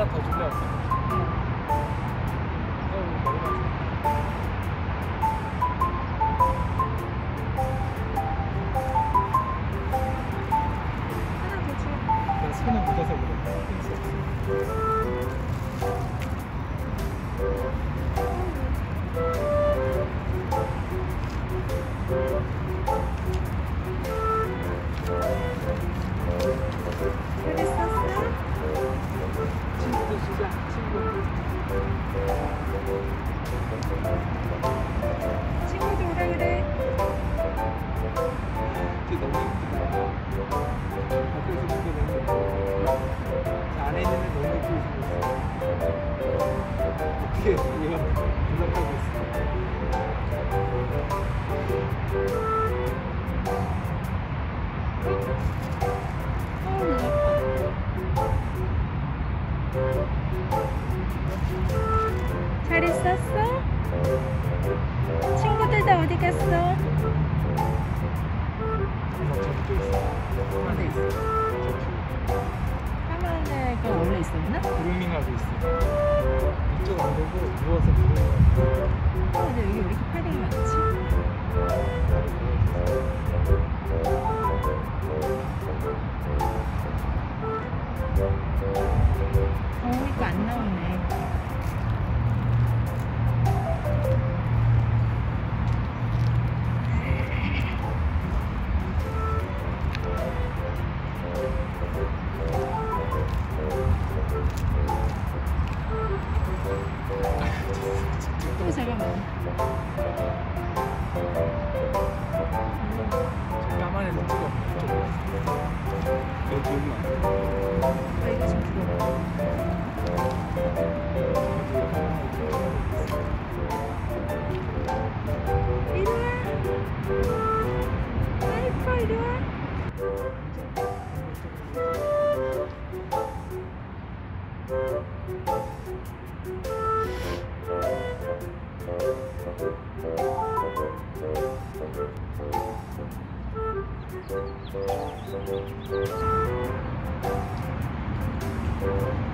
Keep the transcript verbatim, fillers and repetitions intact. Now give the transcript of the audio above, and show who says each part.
Speaker 1: 하나 더 줄래? 손에 묻어서 그래.
Speaker 2: 그랬었어?
Speaker 1: 친구도 주자. 친구.
Speaker 2: 친구도 오라 그래.
Speaker 1: 이게 너무 예쁘다. 밖에서 보기 너무 예뻐. 안에 있는 애 너무 예쁘게 생겼어. 어떻게 얘가 대답하고 있어.
Speaker 2: 어, 눈 아파. 잘 있었어? 친구들 다 어디 갔어?
Speaker 1: 저쪽 있어.
Speaker 2: 어디 있어? 까만 애가 원래 있었나?
Speaker 1: 그루밍하고 있어. 이쪽 안 보고 누워서 그루밍하고.
Speaker 2: 어, 근데 여기 왜 이렇게 패딩이 많지? 어, 이거 안 나오네. 또 잠깐만.
Speaker 1: 저 까만 애는 찍어. 여기 여기만.
Speaker 2: 아, 이거 좀 들어. 이리 와. 아이고, 이리 와.
Speaker 1: Thank you.